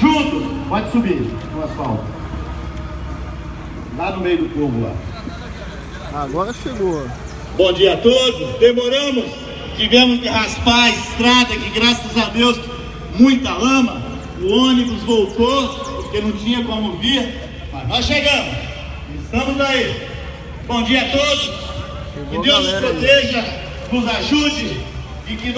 Juntos, pode subir no asfalto. Lá no meio do povo lá. Agora chegou. Bom dia a todos. Demoramos, tivemos que raspar a estrada, que graças a Deus, muita lama. O ônibus voltou, porque não tinha como vir. Mas nós chegamos. Estamos aí. Bom dia a todos. Que Deus nos proteja, nos ajude e que